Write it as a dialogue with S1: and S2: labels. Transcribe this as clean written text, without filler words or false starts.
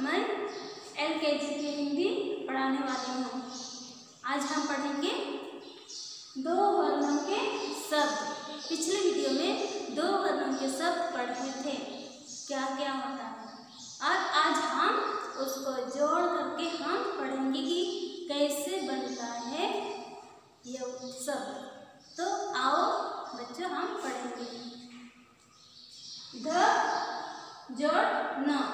S1: मैं LKG की हिंदी पढ़ाने वाली हूँ। आज हम पढ़ेंगे दो वर्णों के शब्द। पिछले वीडियो में दो वर्णों के शब्द पढ़े थे, क्या क्या होता है, और आज हम उसको जोड़ करके हम पढ़ेंगे कि कैसे बनता है ये शब्द। तो आओ बच्चों हम पढ़ेंगे। ध जोड़ न,